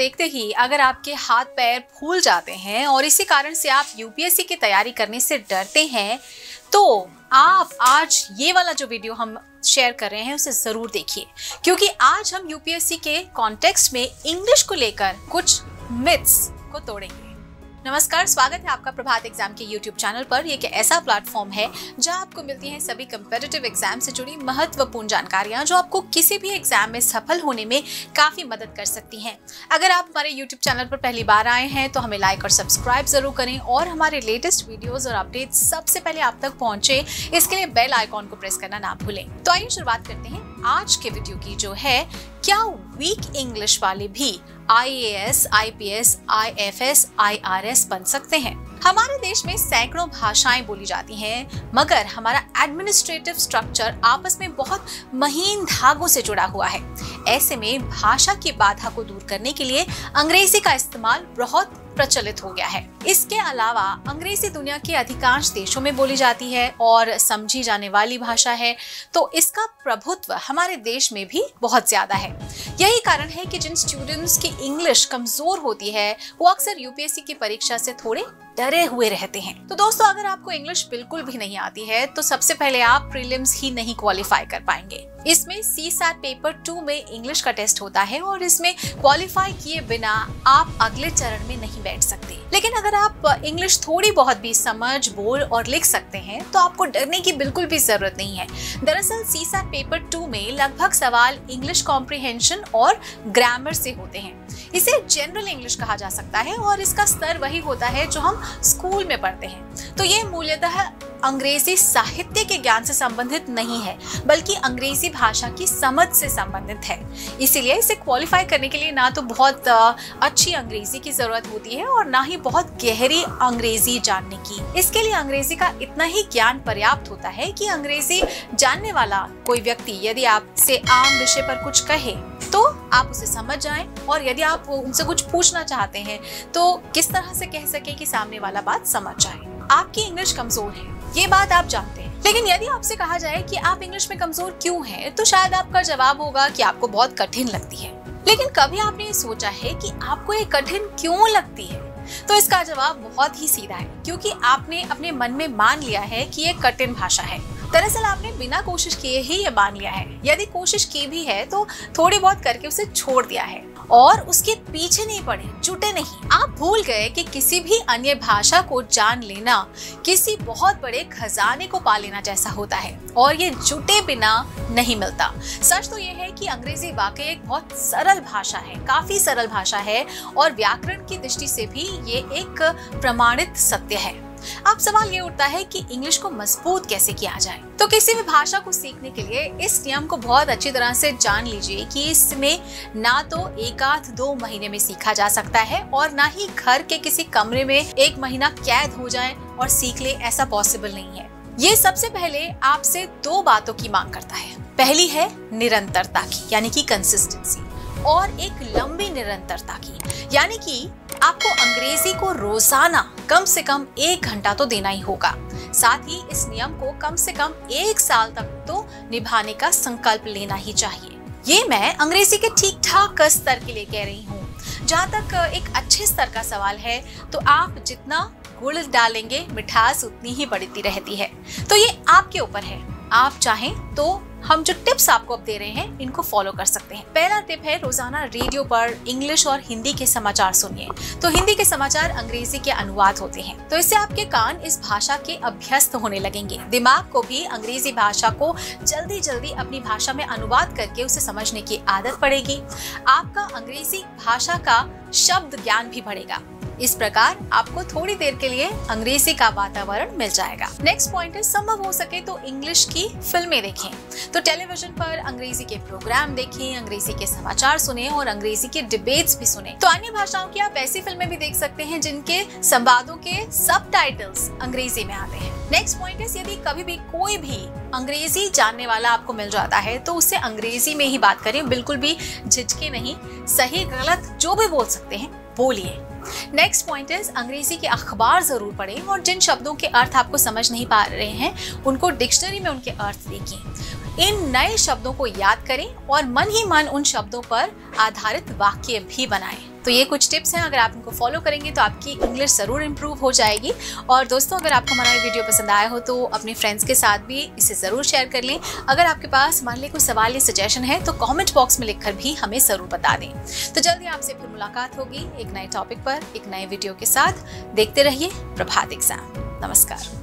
देखते ही अगर आपके हाथ पैर फूल जाते हैं और इसी कारण से आप यूपीएससी की तैयारी करने से डरते हैं, तो आप आज ये वाला जो वीडियो हम शेयर कर रहे हैं उसे जरूर देखिए, क्योंकि आज हम यूपीएससी के कॉन्टेक्स्ट में इंग्लिश को लेकर कुछ मिथ्स को तोड़ेंगे। नमस्कार, स्वागत है आपका प्रभात एग्जाम के YouTube चैनल पर। ये एक ऐसा प्लेटफॉर्म है जहां आपको मिलती हैं सभी कम्पिटिटिव एग्जाम से जुड़ी महत्वपूर्ण जानकारियां जो आपको किसी भी एग्जाम में सफल होने में काफी मदद कर सकती हैं। अगर आप हमारे YouTube चैनल पर पहली बार आए हैं तो हमें लाइक और सब्सक्राइब जरूर करें और हमारे लेटेस्ट वीडियोज और अपडेट सबसे पहले आप तक पहुंचे, इसके लिए बेल आइकॉन को प्रेस करना ना भूलें। तो आइए शुरुआत करते हैं आज के वीडियो की, जो है क्या वीक इंग्लिश वाले भी IAS, IPS, IFS, IRS बन सकते हैं। हमारे देश में सैकड़ों भाषाएं बोली जाती हैं, मगर हमारा एडमिनिस्ट्रेटिव स्ट्रक्चर आपस में बहुत महीन धागों से जुड़ा हुआ है। ऐसे में भाषा की बाधा को दूर करने के लिए अंग्रेजी का इस्तेमाल बहुत प्रचलित हो गया है। इसके अलावा अंग्रेजी दुनिया के अधिकांश देशों में बोली जाती है और समझी जाने वाली भाषा है, तो इसका प्रभुत्व हमारे देश में भी बहुत ज्यादा है। यही कारण है कि जिन स्टूडेंट्स की इंग्लिश कमजोर होती है वो अक्सर यूपीएससी की परीक्षा से थोड़े डरे हुए रहते हैं। तो दोस्तों, अगर आपको इंग्लिश बिल्कुल भी नहीं आती है तो सबसे पहले आप प्रीलिम्स ही नहीं क्वालिफाई कर पाएंगे। इसमें CSAT पेपर 2 में इंग्लिश का टेस्ट होता है और इसमें क्वालिफाई किए बिना आप अगले चरण में नहीं बैठ सकते। लेकिन अगर आप इंग्लिश थोड़ी बहुत भी समझ, बोल और लिख सकते हैं तो आपको डरने की बिल्कुल भी जरूरत नहीं है। दरअसल CSAT पेपर 2 में लगभग सवाल इंग्लिश कॉम्प्रिहेंशन और ग्रामर से होते हैं। इसे जनरल इंग्लिश कहा जा सकता है और इसका स्तर वही होता है जो हम स्कूल में पढ़ते हैं। तो ये मूल्यतः अंग्रेजी साहित्य के ज्ञान से संबंधित नहीं है, बल्कि अंग्रेजी भाषा की समझ से संबंधित है। इसीलिए इसे क्वालिफाई करने के लिए ना तो बहुत अच्छी अंग्रेजी की जरूरत होती है और ना ही बहुत गहरी अंग्रेजी जानने की। इसके लिए अंग्रेजी का इतना ही ज्ञान पर्याप्त होता है कि अंग्रेजी जानने वाला कोई व्यक्ति यदि आपसे आम विषय पर कुछ कहे तो आप उसे समझ जाएं, और यदि आप उनसे कुछ पूछना चाहते हैं तो किस तरह से कह सके कि सामने वाला बात समझ जाए। आपकी इंग्लिश कमजोर है, ये बात आप जानते हैं, लेकिन यदि आपसे कहा जाए कि आप इंग्लिश में कमजोर क्यों हैं, तो शायद आपका जवाब होगा कि आपको बहुत कठिन लगती है। लेकिन कभी आपने ये सोचा है कि आपको ये कठिन क्यों लगती है? तो इसका जवाब बहुत ही सीधा है, क्योंकि आपने अपने मन में मान लिया है कि ये कठिन भाषा है। दरअसल आपने बिना कोशिश किए ही ये मान लिया है। यदि कोशिश की भी है तो थोड़ी बहुत करके उसे छोड़ दिया है और उसके पीछे नहीं पड़े, जुटे नहीं। आप भूल गए कि किसी भी अन्य भाषा को जान लेना किसी बहुत बड़े खजाने को पा लेना जैसा होता है, और ये जुटे बिना नहीं मिलता। सच तो ये है कि अंग्रेजी वाकई एक बहुत सरल भाषा है, काफी सरल भाषा है, और व्याकरण की दृष्टि से भी ये एक प्रमाणित सत्य है। अब सवाल ये उठता है कि इंग्लिश को मजबूत कैसे किया जाए। तो किसी भी भाषा को सीखने के लिए इस नियम को बहुत अच्छी तरह से जान लीजिए कि इसमें ना तो 1-2 महीने में सीखा जा सकता है और ना ही घर के किसी कमरे में 1 महीना कैद हो जाए और सीख ले, ऐसा पॉसिबल नहीं है। ये सबसे पहले आपसे 2 बातों की मांग करता है। पहली है निरंतरता की, यानी कि कंसिस्टेंसी, और एक लंबी निरंतरता की, यानी कि आपको अंग्रेजी को रोजाना कम से कम 1 घंटा तो देना ही होगा। साथ ही इस नियम को कम से कम 1 साल तक तो निभाने का संकल्प लेना ही चाहिए। ये मैं अंग्रेजी के ठीक ठाक स्तर के लिए कह रही हूँ। जहाँ तक एक अच्छे स्तर का सवाल है, तो आप जितना गुड़ डालेंगे मिठास उतनी ही बढ़ती रहती है। तो ये आपके ऊपर है। आप चाहें तो हम जो टिप्स आपको अब दे रहे हैं इनको फॉलो कर सकते हैं। पहला टिप है रोजाना रेडियो पर इंग्लिश और हिंदी के समाचार सुनिए। तो हिंदी के समाचार अंग्रेजी के अनुवाद होते हैं, तो इससे आपके कान इस भाषा के अभ्यस्त होने लगेंगे। दिमाग को भी अंग्रेजी भाषा को जल्दी जल्दी अपनी भाषा में अनुवाद करके उसे समझने की आदत पड़ेगी। आपका अंग्रेजी भाषा का शब्द ज्ञान भी बढ़ेगा। इस प्रकार आपको थोड़ी देर के लिए अंग्रेजी का वातावरण मिल जाएगा। नेक्स्ट पॉइंट है, संभव हो सके तो इंग्लिश की फिल्में देखें। तो टेलीविजन पर अंग्रेजी के प्रोग्राम देखें, अंग्रेजी के समाचार सुने और अंग्रेजी के डिबेट्स भी सुने। तो अन्य भाषाओं की आप ऐसी फिल्में भी देख सकते हैं जिनके संवादों के सबटाइटल्स अंग्रेजी में आते हैं। नेक्स्ट पॉइंट है, यदि कभी भी कोई भी अंग्रेजी जानने वाला आपको मिल जाता है तो उससे अंग्रेजी में ही बात करें, बिल्कुल भी झिझके नहीं। सही गलत जो भी बोल सकते हैं बोलिए। नेक्स्ट पॉइंट इज, अंग्रेजी के अखबार जरूर पढ़ें और जिन शब्दों के अर्थ आपको समझ नहीं पा रहे हैं उनको डिक्शनरी में उनके अर्थ देखिए। इन नए शब्दों को याद करें और मन ही मन उन शब्दों पर आधारित वाक्य भी बनाएं। तो ये कुछ टिप्स हैं, अगर आप इनको फॉलो करेंगे तो आपकी इंग्लिश ज़रूर इम्प्रूव हो जाएगी। और दोस्तों, अगर आपको हमारा ये वीडियो पसंद आया हो तो अपने फ्रेंड्स के साथ भी इसे ज़रूर शेयर कर लें। अगर आपके पास मान लें कोई सवाल या सजेशन है तो कमेंट बॉक्स में लिखकर भी हमें ज़रूर बता दें। तो जल्दी आपसे फिर मुलाकात होगी एक नए टॉपिक पर, एक नए वीडियो के साथ। देखते रहिए प्रभात एग्जाम। नमस्कार।